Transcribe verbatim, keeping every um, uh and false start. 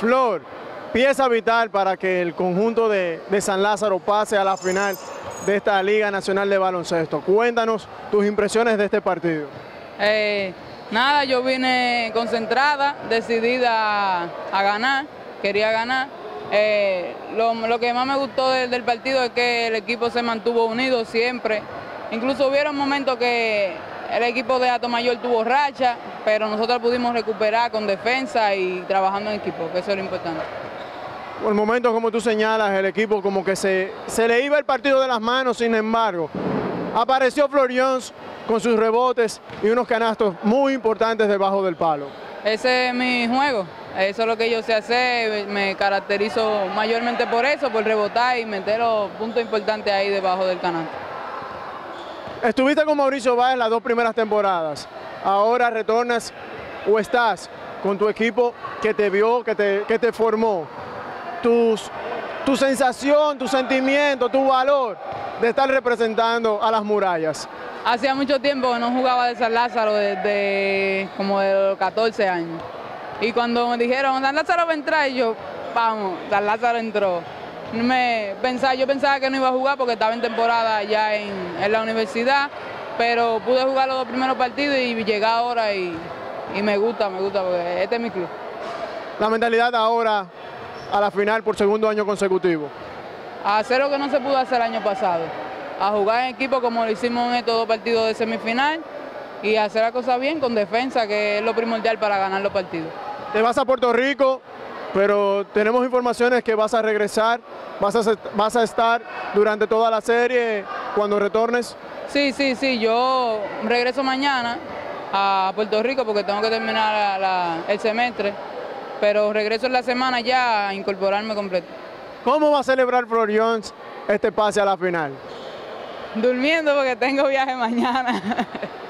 Flor, pieza vital para que el conjunto de, de San Lázaro pase a la final de esta Liga Nacional de Baloncesto. Cuéntanos tus impresiones de este partido. Eh, nada, yo vine concentrada, decidida a, a ganar, quería ganar. Eh, lo, lo que más me gustó del, del partido es que el equipo se mantuvo unido siempre. Incluso hubieron momentos que el equipo de Atomayor tuvo racha, pero nosotros pudimos recuperar con defensa y trabajando en equipo, que eso es lo importante. Por momentos, como tú señalas, el equipo como que se, se le iba el partido de las manos, sin embargo, apareció Flor Jones con sus rebotes y unos canastos muy importantes debajo del palo. Ese es mi juego, eso es lo que yo sé hacer, me caracterizo mayormente por eso, por rebotar y meter los puntos importantes ahí debajo del canasto. Estuviste con Mauricio Báez las dos primeras temporadas, ahora retornas o estás con tu equipo que te vio, que te, que te formó. Tus, tu sensación, tu sentimiento, tu valor de estar representando a las murallas. Hacía mucho tiempo que no jugaba de San Lázaro, desde como de los catorce años. Y cuando me dijeron, San Lázaro va a entrar, y yo, vamos, San Lázaro entró. Me pensaba, yo pensaba que no iba a jugar porque estaba en temporada ya en, en la universidad, pero pude jugar los dos primeros partidos y llegar ahora y, y me gusta, me gusta, porque este es mi club. La mentalidad ahora a la final por segundo año consecutivo. A hacer lo que no se pudo hacer el año pasado, a jugar en equipo como lo hicimos en estos dos partidos de semifinal y hacer la cosa bien con defensa, que es lo primordial para ganar los partidos. Te vas a Puerto Rico, pero tenemos informaciones que vas a regresar, vas a, vas a estar durante toda la serie cuando retornes. Sí, sí, sí, yo regreso mañana a Puerto Rico porque tengo que terminar la, la, el semestre, pero regreso en la semana ya a incorporarme completo. ¿Cómo va a celebrar Flor Jones este pase a la final? Durmiendo porque tengo viaje mañana.